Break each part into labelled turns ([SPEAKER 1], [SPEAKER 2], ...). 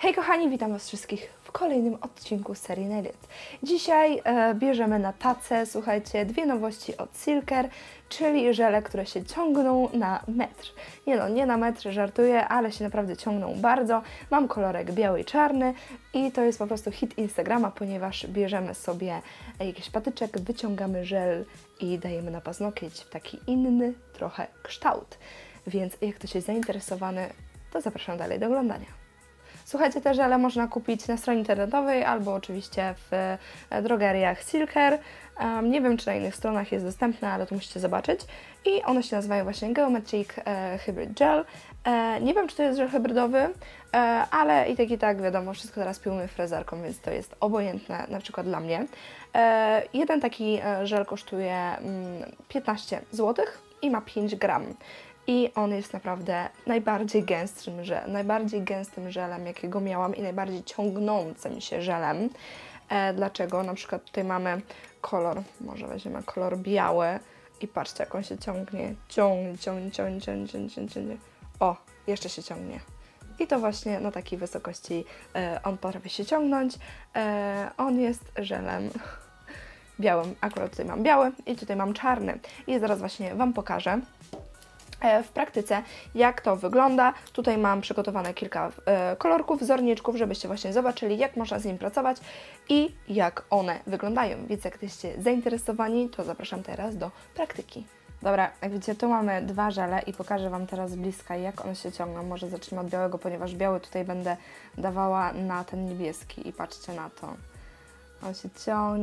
[SPEAKER 1] Hej kochani, witam Was wszystkich w kolejnym odcinku serii Nail It. Dzisiaj bierzemy na tacę, słuchajcie, dwie nowości od Silker, czyli żele, które się ciągną na metr. Nie na metr, żartuję, ale się naprawdę ciągną bardzo. Mam kolorek biały i czarny i to jest po prostu hit Instagrama, ponieważ bierzemy sobie jakiś patyczek, wyciągamy żel i dajemy na paznokieć w taki inny trochę kształt. Więc jak ktoś jest zainteresowany, to zapraszam dalej do oglądania. Słuchajcie, te żele można kupić na stronie internetowej albo oczywiście w drogeriach Silker. Nie wiem, czy na innych stronach jest dostępne, ale to musicie zobaczyć. I one się nazywają właśnie Geometric Hybrid Gel. Nie wiem, czy to jest żel hybrydowy, ale i tak wiadomo, wszystko teraz piłamy frezarką, więc to jest obojętne, na przykład dla mnie. Jeden taki żel kosztuje 15 zł i ma 5 gram. I on jest naprawdę najbardziej gęstym żelem, jakiego miałam i najbardziej ciągnącym się żelem. Dlaczego? Na przykład tutaj mamy kolor, może weźmiemy kolor biały i patrzcie, jak on się ciągnie. Ciągnie. O, jeszcze się ciągnie. I to właśnie na takiej wysokości on potrafi się ciągnąć. On jest żelem białym, akurat tutaj mam biały i tutaj mam czarny. I zaraz właśnie Wam pokażę w praktyce, jak to wygląda. Tutaj mam przygotowane kilka kolorków, wzorniczków, żebyście właśnie zobaczyli, jak można z nim pracować i jak one wyglądają. Więc jak jesteście zainteresowani, to zapraszam teraz do praktyki. Dobra, jak widzicie, tu mamy dwa żele i pokażę Wam teraz z bliska, jak one się ciągną. Może zacznę od białego, ponieważ biały tutaj będę dawała na ten niebieski i patrzcie na to. On się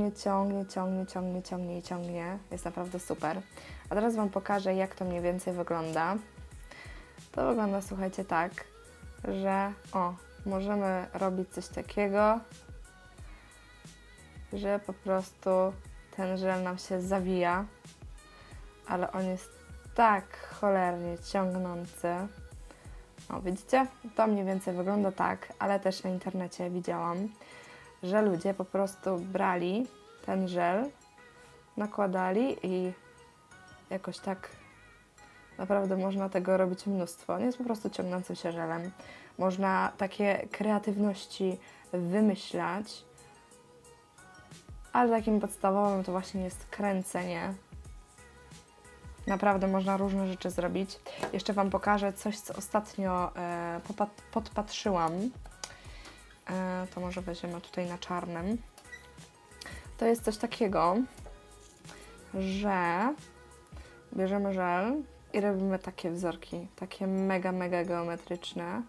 [SPEAKER 1] ciągnie. Jest naprawdę super. A teraz Wam pokażę, jak to mniej więcej wygląda. To wygląda, słuchajcie, tak, że możemy robić coś takiego, że po prostu ten żel nam się zawija, ale on jest tak cholernie ciągnący. Widzicie? To mniej więcej wygląda tak, ale też na internecie widziałam, że ludzie po prostu brali ten żel, nakładali i jakoś tak naprawdę można tego robić mnóstwo. On jest po prostu ciągnącym się żelem. Można takie kreatywności wymyślać, ale takim podstawowym to właśnie jest kręcenie. Naprawdę można różne rzeczy zrobić. Jeszcze Wam pokażę coś, co ostatnio podpatrzyłam. To może weźmiemy tutaj na czarnym. To jest coś takiego, że bierzemy żel i robimy takie wzorki, takie mega geometryczne.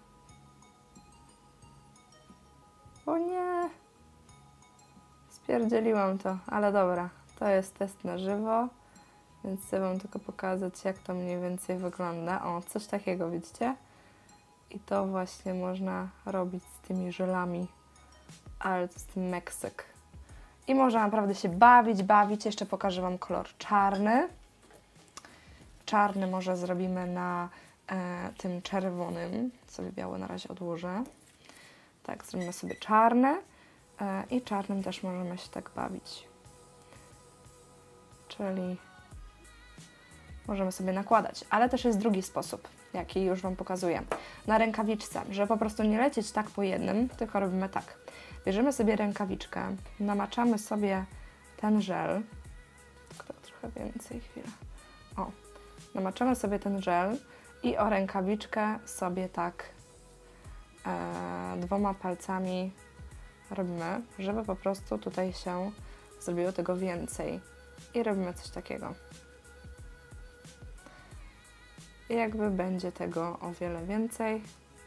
[SPEAKER 1] O nie! Spierdzieliłam to, ale dobra, to jest test na żywo, więc chcę Wam tylko pokazać, jak to mniej więcej wygląda. O, coś takiego, widzicie? I to właśnie można robić z tymi żelami, ale to jest Meksyk. I można naprawdę się bawić. Jeszcze pokażę Wam kolor czarny. Czarny może zrobimy na tym czerwonym. Sobie biały na razie odłożę. Tak, zrobimy sobie czarny i czarnym też możemy się tak bawić. Czyli możemy sobie nakładać, ale też jest drugi sposób, jaki już Wam pokazuję. Na rękawiczce, że po prostu nie lecieć tak po jednym, tylko robimy tak. Bierzemy sobie rękawiczkę, namaczamy sobie ten żel, tylko trochę więcej, chwilę. Namaczamy sobie ten żel i o rękawiczkę sobie tak dwoma palcami robimy, żeby po prostu tutaj się zrobiło tego więcej. I robimy coś takiego. I jakby będzie tego o wiele więcej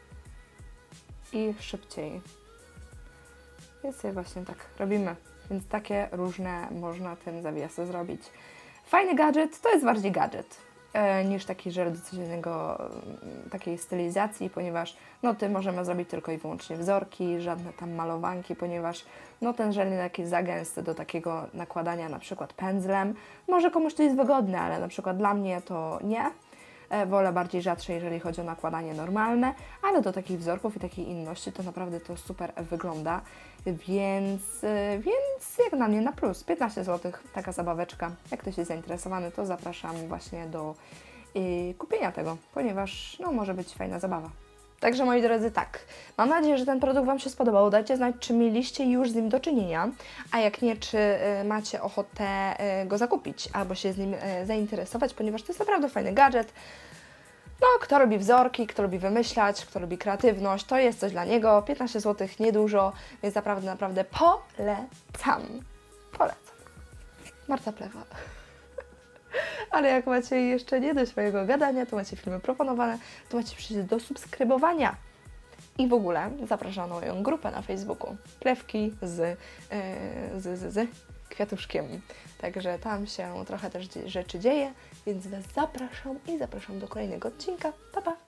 [SPEAKER 1] i szybciej. I sobie właśnie tak robimy. Więc takie różne można tym zawiasy zrobić. Fajny gadżet, to jest bardziej gadżet niż taki żel do codziennego, takiej stylizacji, ponieważ tym możemy zrobić tylko i wyłącznie wzorki, żadne tam malowanki, ponieważ ten żel jest jakiś za gęsty do takiego nakładania na przykład pędzlem. Może komuś to jest wygodne, ale na przykład dla mnie to nie. Wolę bardziej rzadsze, jeżeli chodzi o nakładanie normalne, ale do takich wzorków i takiej inności to naprawdę to super wygląda, więc jak na mnie na plus, 15 zł, taka zabaweczka. Jak ktoś jest zainteresowany, to zapraszam właśnie do kupienia tego, ponieważ może być fajna zabawa. Także moi drodzy, tak, mam nadzieję, że ten produkt Wam się spodobał. Dajcie znać, czy mieliście już z nim do czynienia, a jak nie, czy macie ochotę go zakupić albo się z nim zainteresować, ponieważ to jest naprawdę fajny gadżet. No, kto lubi wzorki, kto lubi wymyślać, kto lubi kreatywność, to jest coś dla niego. 15 zł niedużo, więc naprawdę polecam. Polecam. Marta Plewa. Ale jak macie jeszcze nie dość mojego gadania, to macie filmy proponowane, to macie przyjść do subskrybowania. I w ogóle zapraszam na moją grupę na Facebooku. Plewki z kwiatuszkiem. Także tam się trochę też rzeczy dzieje, więc Was zapraszam i zapraszam do kolejnego odcinka. Pa, pa!